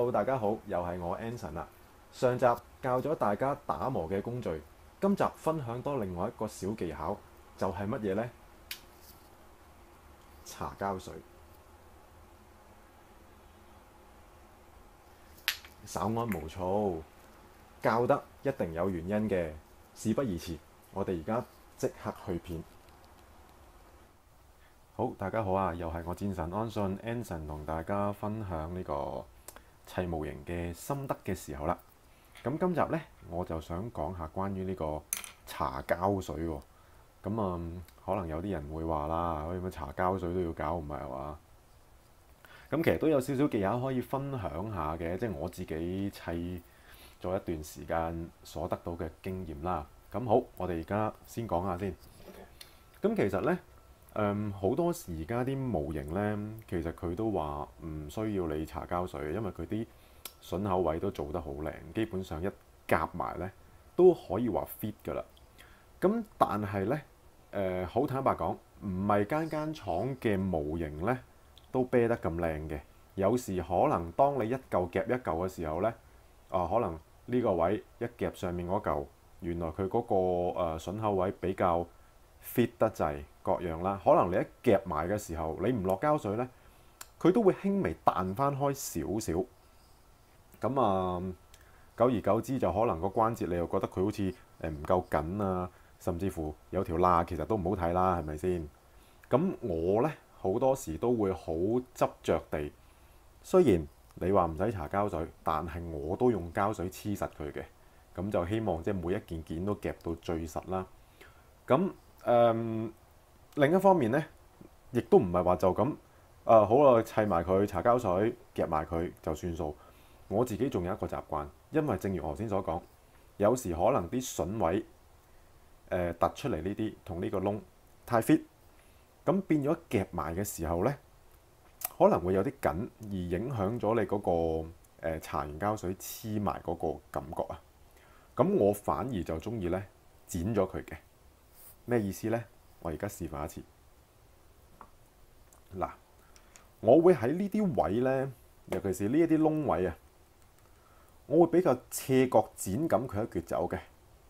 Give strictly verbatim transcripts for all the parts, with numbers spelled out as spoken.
Hello，大家好，又係我 Anson 啦。上集教咗大家打磨嘅工序，今集分享多另外一個小技巧，就係乜嘢呢？搽膠水。稍安毋躁，教得一定有原因嘅。事不宜遲，我哋而家即刻去片。好，大家好啊，又係我戰神安信 Anson 同大家分享呢個砌模型嘅心得嘅時候啦。咁今集呢，我就想講下關於呢個搽膠水喎。咁啊、嗯，可能有啲人會話啦，可以乜搽膠水都要搞，唔係話？咁其實都有少少技巧可以分享下嘅，即係我自己砌咗一段時間所得到嘅經驗啦。咁好，我哋而家先講下先。咁其實呢，誒好多時而家啲模型呢，其實佢都話唔需要你搽膠水，因為佢啲榫口位都做得好靚，基本上一夾埋呢都可以話 fit 㗎啦。咁但係呢，誒好坦白講，唔係間間廠嘅模型呢都啤得咁靚嘅。有時可能當你一嚿夾一嚿嘅時候呢，啊可能呢個位一夾上面嗰嚿，原來佢嗰個誒榫口位比較 fit 得滯，各樣啦。可能你一夾埋嘅時候，你唔落膠水呢，佢都會輕微彈翻開少少。咁啊，久而久之就可能個關節你又覺得佢好似誒唔夠緊啊，甚至乎有條罅，其實都唔好睇啦，係咪先？咁我呢，好多時都會好執着地，雖然你話唔使搽膠水，但係我都用膠水黐實佢嘅。咁就希望即係每一件件都夾到最實啦。咁誒、嗯、另一方面呢，亦都唔係話就咁誒、呃、好啦，砌埋佢搽膠水夾埋佢就算數。我自己仲有一個習慣，因為正如我頭先所講，有時可能啲筍位誒、呃、突出嚟呢啲同呢個窿太 fit，咁變咗夾埋嘅時候呢，可能會有啲緊，而影響咗你嗰、那個誒、呃、搽完膠水黐埋嗰個感覺啊。咁我反而就中意呢剪咗佢嘅。咩意思呢？我而家示範一次。嗱，我會喺呢啲位呢，尤其是呢一啲窿位啊，我會比較斜角剪緊佢一橛走嘅。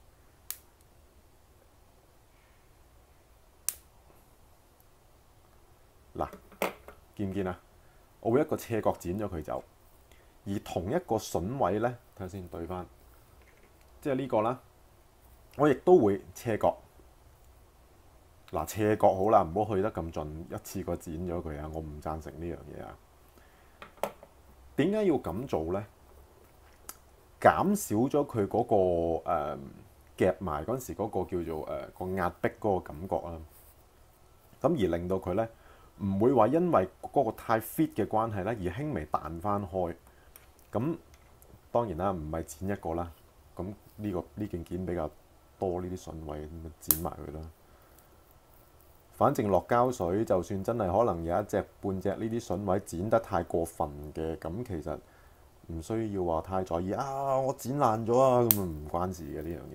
嗱，見唔見啊？我會一個斜角剪咗佢走，而同一個筍位呢，睇下先對翻，即係呢個啦，我亦都會斜角。嗱，斜角好啦，唔好去得咁盡，一次過剪咗佢啊！我唔贊成呢樣嘢啊。點解要咁做呢？減少咗佢嗰個誒、呃、夾埋嗰陣時嗰個叫做誒、呃、個壓迫嗰個感覺啊。咁而令到佢呢，唔會話因為嗰個太 fit 嘅關係呢，而輕微彈翻開。咁當然啦，唔係剪一個啦。咁呢、呢個呢件件比較多呢啲筍位，咁咪剪埋佢啦。反正落膠水，就算真係可能有一隻半隻呢啲筍位剪得太過分嘅，咁其實唔需要話太在意啊！我剪爛咗啊，咁啊唔關事嘅呢樣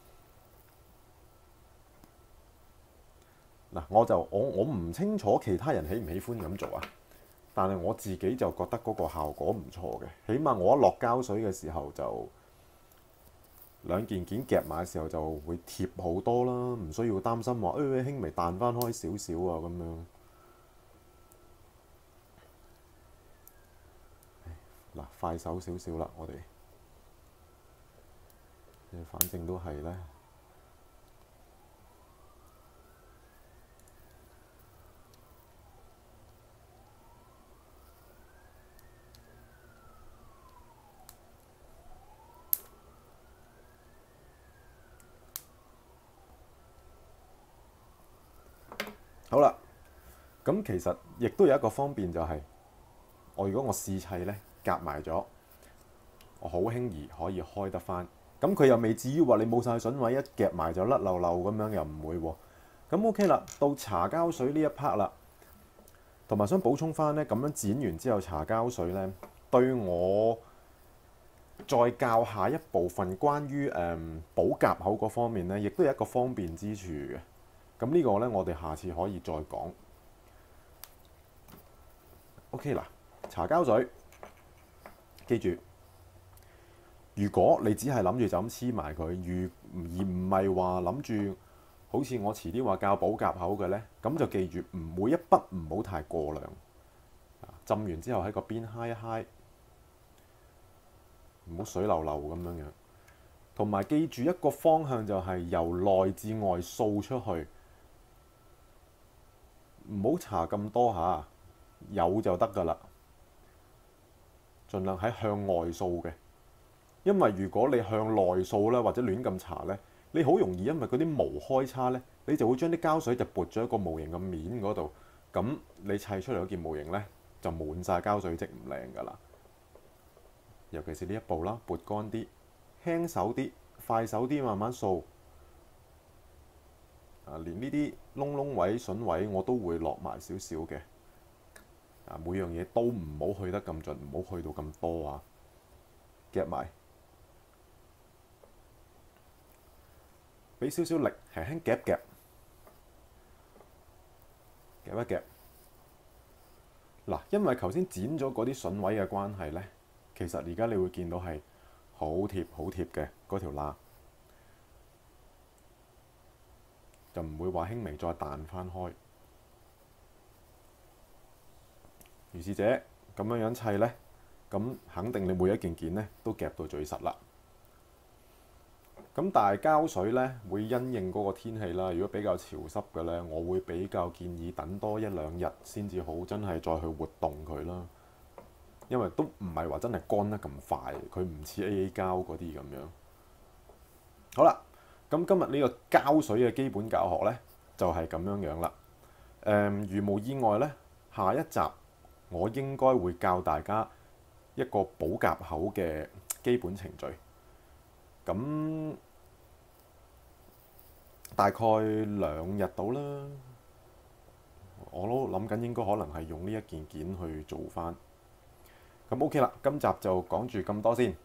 嘢。嗱，我就我我唔清楚其他人喜唔喜歡咁做啊，但係我自己就覺得嗰個效果唔錯嘅。起碼我一落膠水嘅時候就兩件件夾埋嘅時候就會貼好多啦，唔需要擔心話誒、哎、輕微彈翻開少少啊咁樣。嗱，快手少少啦，我哋反正都係咧。好啦，咁其實亦都有一個方便就係、是，我如果我試砌呢，夾埋咗，我好輕易可以開得翻。咁佢又未至於話你冇晒筍位，一夾埋就甩漏漏咁樣，又唔會喎。咁 OK 啦，到搽膠水呢一 part 啦，同埋想補充翻呢，咁樣剪完之後搽膠水呢，對我再教下一部分關於誒、嗯、補夾口嗰方面呢，亦都有一個方便之處嘅。咁呢個呢，我哋下次可以再講。OK 啦，搽膠水記住，如果你只係諗住就咁黐埋佢，如而唔係話諗住好似我遲啲話教補夾口嘅呢，咁就記住唔每一筆唔好太過量。浸完之後喺個邊揩一揩，唔好水流流咁樣樣。同埋記住一個方向就係由內至外掃出去，唔好搽咁多下，有就得㗎啦。盡量喺向外掃嘅，因為如果你向內掃咧，或者亂咁搽咧，你好容易因為嗰啲毛開叉咧，你就會將啲膠水就撥咗喺個模型嘅面嗰度，咁你砌出嚟嗰件模型咧就滿晒膠水漬，唔靚㗎啦。尤其是呢一步啦，撥乾啲，輕手啲，快手啲，慢慢掃。啊，連呢啲窿窿位、筍位我都會落埋少少嘅。啊，每樣嘢都唔好去得咁盡，唔好去到咁多啊！夾埋，俾少少力，輕輕夾夾，夾一夾。嗱，因為頭先剪咗嗰啲筍位嘅關係呢，其實而家你會見到係好貼好貼嘅嗰條罅，就唔會話輕微再彈翻開。如是者咁樣樣砌呢，咁肯定你每一件件呢都夾到最實啦。咁但係膠水呢會因應嗰個天氣啦，如果比較潮濕嘅呢，我會比較建議等多一兩日先至好，真係再去活動佢啦。因為都唔係話真係乾得咁快，佢唔似 A A 膠嗰啲咁樣。好啦，咁今日呢個膠水嘅基本教學呢，就係咁樣樣啦。誒，如無意外呢，下一集我應該會教大家一個補夾口嘅基本程序。咁大概兩日到啦，我都諗緊應該可能係用呢一件件去做翻。咁 OK 啦，今集就講住咁多先。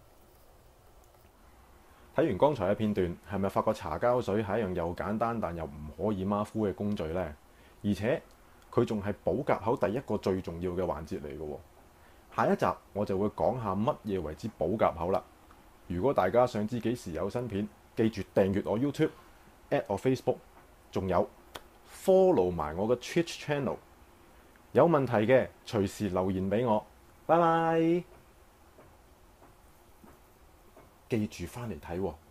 睇完剛才嘅片段，係咪發覺搽膠水係一樣又簡單但又唔可以馬虎嘅工序呢？而且佢仲係補夾口第一個最重要嘅環節嚟嘅喎。下一集我就會講下乜嘢為之補夾口啦。如果大家想知幾時有新片，記住訂閱我 YouTube、at 我 Facebook， 仲有 follow 埋我嘅 Twitch channel。有問題嘅隨時留言俾我。拜拜！記住返嚟睇喎。